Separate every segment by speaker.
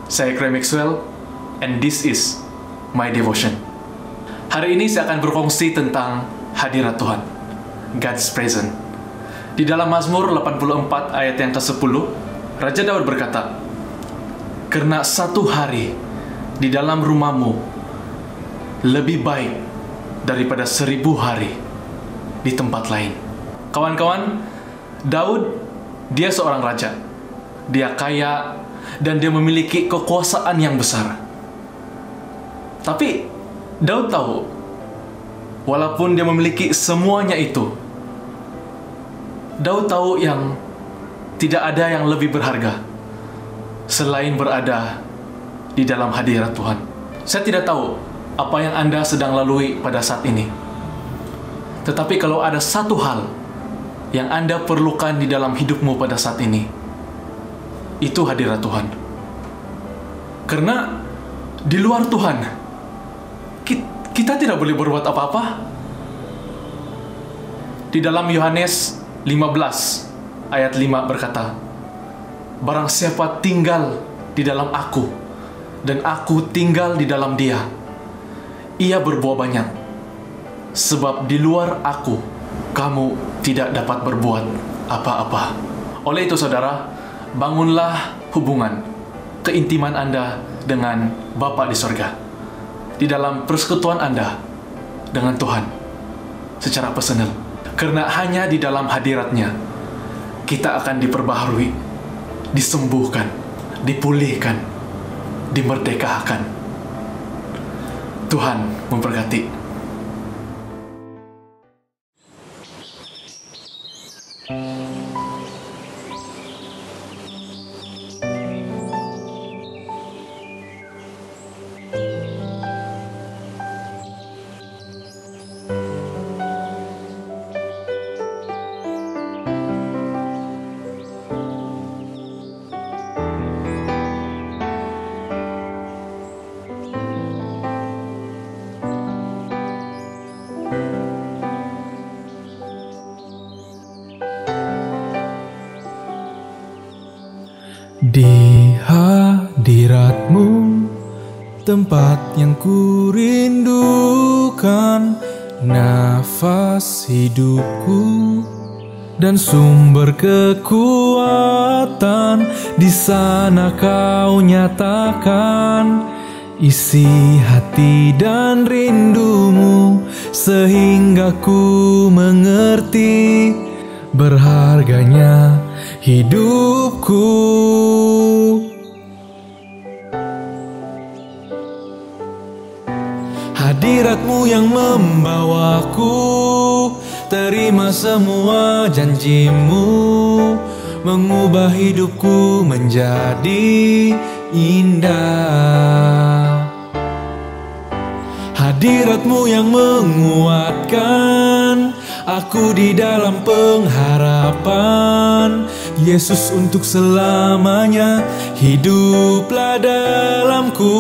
Speaker 1: Saya Craig Maxwell, and this is my devotion. Hari ini saya akan berfungsi tentang hadirat Tuhan, God's presence. Di dalam Mazmur 84 ayat yang ke-10, Raja Daud berkata, "Karena satu hari di dalam rumahmu lebih baik daripada 1000 hari di tempat lain." Kawan-kawan, Daud, dia seorang raja. Dia kaya dan dia memiliki kekuasaan yang besar. Tapi Daud tahu, walaupun dia memiliki semuanya itu, Daud tahu yang tidak ada yang lebih berharga selain berada di dalam hadirat Tuhan. Saya tidak tahu apa yang Anda sedang lalui pada saat ini. Tetapi kalau ada satu hal yang Anda perlukan di dalam hidupmu pada saat ini, itu hadirat Tuhan. Karena di luar Tuhan, kita tidak boleh berbuat apa-apa. Di dalam Yohanes 15 ayat 5 berkata, "Barang siapa tinggal di dalam aku, dan aku tinggal di dalam dia, ia berbuah banyak. Sebab di luar aku, kamu tidak dapat berbuat apa-apa." Oleh itu saudara, bangunlah hubungan, keintiman Anda dengan Bapa di sorga, di dalam persekutuan Anda dengan Tuhan secara personal. Karena hanya di dalam hadiratnya kita akan diperbaharui, disembuhkan, dipulihkan, dimerdekakan. Tuhan memberkati.
Speaker 2: Di hadirat-Mu, tempat yang kurindukan, nafas hidupku dan sumber kekuatan. Di sana Kau nyatakan isi hati dan rindumu, sehingga ku mengerti berharganya hidupku. Hadirat-Mu yang membawaku terima semua janji-Mu, mengubah hidupku menjadi indah. Hadirat-Mu yang menguatkan aku di dalam pengharapan. Yesus, untuk selamanya hiduplah dalamku.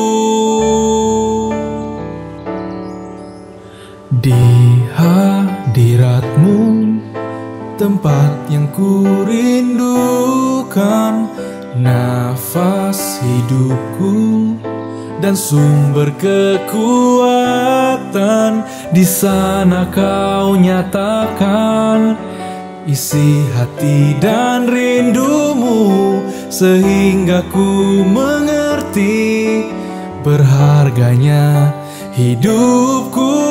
Speaker 2: Di hadirat-Mu, tempat yang kurindukan, nafas hidupku dan sumber kekuatan. Di sana Kau nyatakan isi hati dan rindumu, sehingga ku mengerti berharganya hidupku.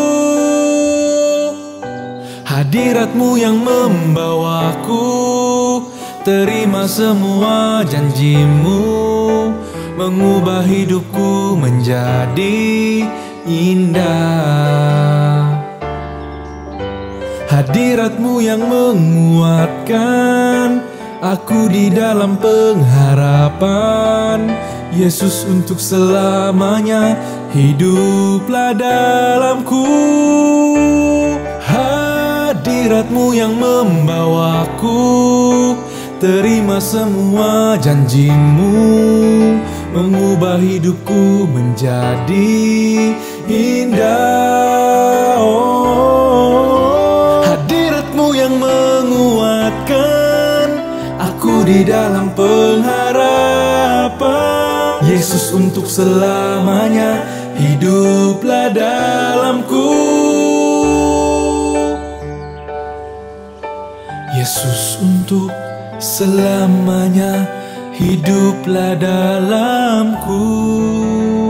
Speaker 2: Hadirat-Mu yang membawaku terima semua janji-Mu, mengubah hidupku menjadi indah. Hadirat-Mu yang menguatkan aku di dalam pengharapan. Yesus, untuk selamanya hiduplah dalamku. Hadirat-Mu yang membawaku terima semua janji-Mu, mengubah hidupku menjadi indah. Hadirat-Mu yang menguatkan aku di dalam pengharapan. untuk selamanya hiduplah dalamku. Yesus untuk selamanya hiduplah dalamku.